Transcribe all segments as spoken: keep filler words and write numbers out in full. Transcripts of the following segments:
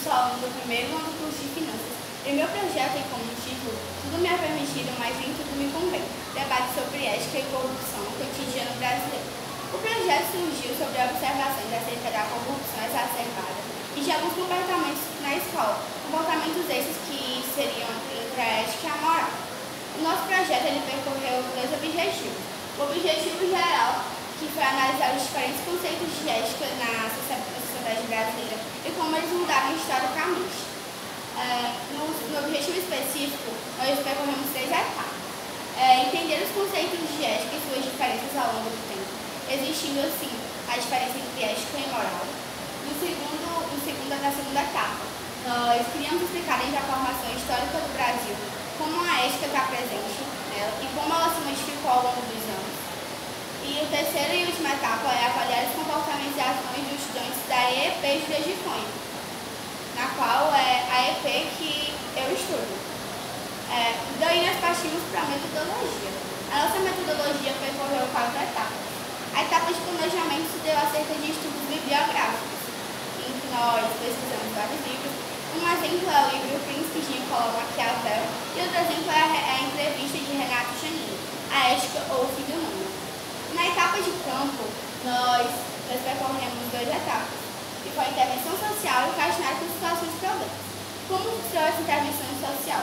sou aluna do primeiro ano do curso de Finanças e meu projeto tem como título Tudo me é permitido, mas nem tudo me convém. Debate sobre ética e corrupção no cotidiano brasileiro. O projeto surgiu sobre observações acerca da corrupção exacerbada e de alguns comportamentos na escola, comportamentos esses que seriam entre a ética e a moral. O nosso projeto ele percorreu dois objetivos. O objetivo geral, que foi analisar os diferentes conceitos de ética na sociedade brasileira e como eles mudaram historicamente. É, no, no objetivo específico, nós percorremos três etapas. É, entender os conceitos de ética e suas diferenças ao longo do tempo, existindo assim a diferença entre ética e moral. No segundo, no segundo, na segunda etapa, nós queríamos explicar desde a formação histórica do Brasil como a ética está presente nela e como ela se modificou ao longo dos anos. E a terceira e última etapa é avaliar os comportamentos e ações dos estudantes da E E P Julia de Cunha, na qual é a E P que eu estudo. É, daí nós partimos para a metodologia. A nossa metodologia percorreu quatro etapas. A etapa de planejamento se deu acerca de estudos bibliográficos, em que nós pesquisamos vários livros. Um exemplo é o livro O Príncipe de Nicolau Maquiavel e outro exemplo é a entrevista de Renato Janine, A Ética ou o Fim do Mundo. Na etapa de campo, nós, nós percorremos duas etapas, que foi a intervenção social e o questionário com situações e problemas. Como funcionou essa intervenção social?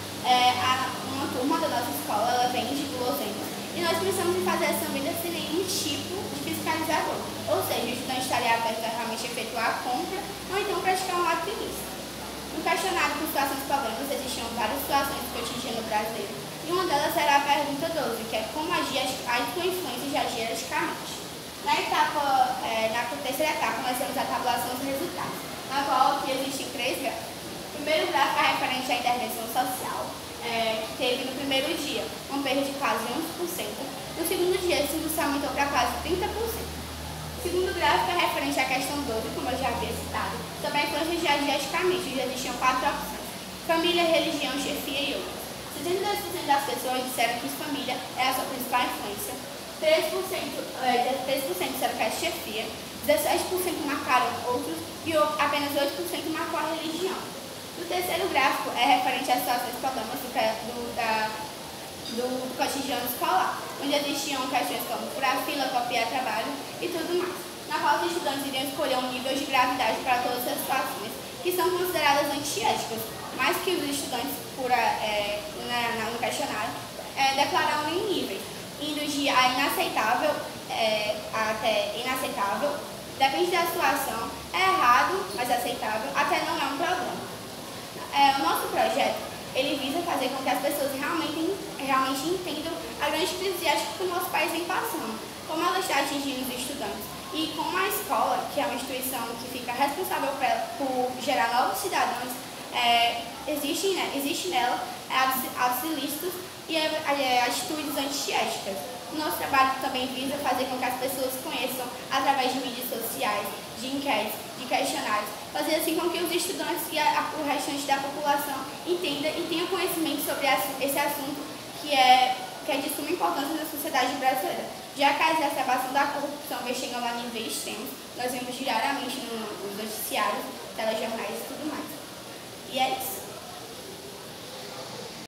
É, a, uma turma da nossa escola ela vem de guloseimas e nós precisamos fazer essa venda sem nenhum tipo de fiscalizador, ou seja, o estudante estaria aberto a realmente efetuar a compra ou então praticar um ato ilícito. No questionário com situações e problemas existiam várias situações do cotidiano brasileiro e uma delas era a pergunta doze, que é como agir com influência de agir eticamente. Na etapa, é, na terceira etapa, nós temos a tabulação dos resultados, na qual aqui existem três gráficos. O primeiro gráfico é referente à intervenção social, é, que teve no primeiro dia uma perda de quase onze por cento, no segundo dia esse índice aumentou para quase trinta por cento. O segundo gráfico é referente à questão doze, como eu já havia citado, sobre a influência de agir eticamente, onde existiam quatro opções: família, religião, chefia e outros. sessenta e dois por cento das pessoas disseram que família é a sua principal influência, três por cento, é, três por cento disseram que é chefia, dezessete por cento marcaram outros e apenas oito por cento marcou a religião. O terceiro gráfico é referente às situações e problemas do, do, da, do, do cotidiano escolar, onde existiam questões como furar fila, copiar trabalho e tudo mais, na qual os estudantes iriam escolher um nível de gravidade para todas as situações que são consideradas antiéticas, mas que os estudantes, por, é, na, no questionário, é, declararam em níveis, indo de a inaceitável é, até inaceitável, depende da situação, é errado, mas aceitável, até não é um problema. É, o nosso projeto, ele visa fazer com que as pessoas realmente, realmente entendam a grande crise ética que o nosso país vem passando, como ela está atingindo os estudantes e como a escola, que é uma instituição que fica responsável pra, por gerar novos cidadãos, é, existe, né, existe nela atos, atos ilícitos e é, é, atitudes antiéticas. O nosso trabalho também visa fazer com que as pessoas conheçam através de mídias sociais, de enquetes, de questionários, fazer assim com que os estudantes e a, a, o restante da população entenda e tenham conhecimento sobre esse assunto que é, que é de suma importância na sociedade brasileira. Já que a exacerbação da corrupção vem chegando a níveis extremos, nós vemos diariamente no, nos noticiários, telejornais e tudo mais. E é isso.